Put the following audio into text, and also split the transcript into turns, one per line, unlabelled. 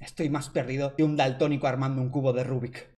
Estoy más perdido que un daltónico armando un cubo de Rubik.